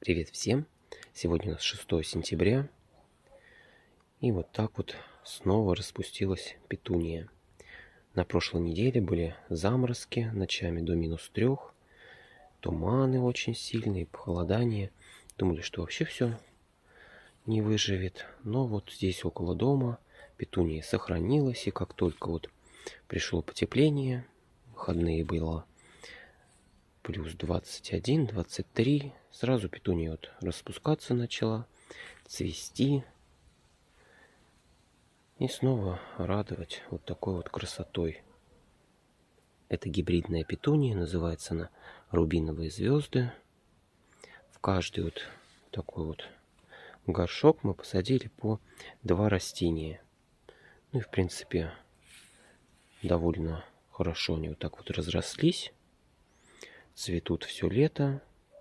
Привет всем! Сегодня у нас 6 сентября. И вот так вот снова распустилась петуния. На прошлой неделе были заморозки, ночами до -3, туманы очень сильные, похолодание. Думали, что вообще все не выживет. Но вот здесь около дома петуния сохранилась. И как только вот пришло потепление, выходные было плюс 21, 23. Сразу петуния вот распускаться начала, цвести. И снова радовать вот такой вот красотой. Это гибридная петуния, называется она рубиновые звезды. В каждый вот такой вот горшок мы посадили по 2 растения. Ну и в принципе довольно хорошо они вот так вот разрослись. Цветут все лето.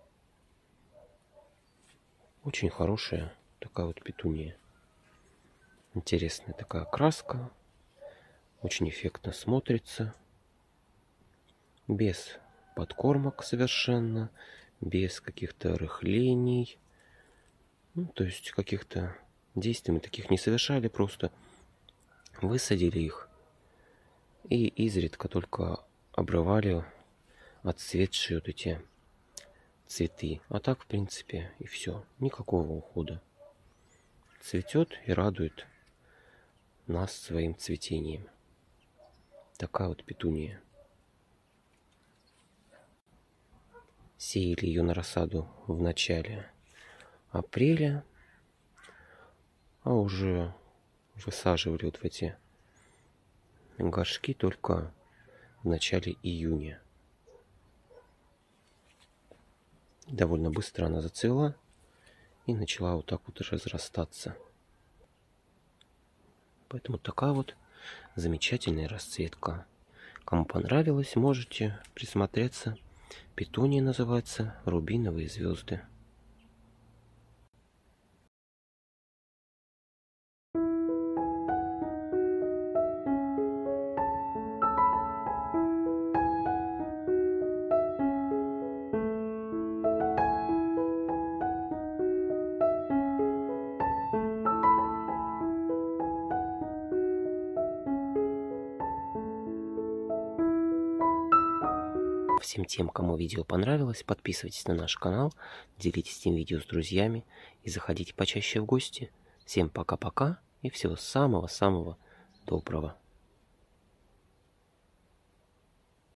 Очень хорошая такая вот петуния. Интересная такая краска. Очень эффектно смотрится. Без подкормок совершенно. Без каких-то рыхлений. Ну, то есть каких-то действий мы таких не совершали. Просто высадили их. И изредка только обрывали отцветшие вот эти цветы. А так, в принципе, и все. Никакого ухода. Цветет и радует нас своим цветением. Такая вот петуния. Сеяли ее на рассаду в начале апреля, а уже высаживали вот в эти горшки только в начале июня. Довольно быстро она зацвела и начала вот так вот разрастаться. Поэтому такая вот замечательная расцветка. Кому понравилось, можете присмотреться. Петуния называется рубиновые звезды. Всем тем, кому видео понравилось, подписывайтесь на наш канал, делитесь этим видео с друзьями и заходите почаще в гости. Всем пока-пока и всего самого-самого доброго.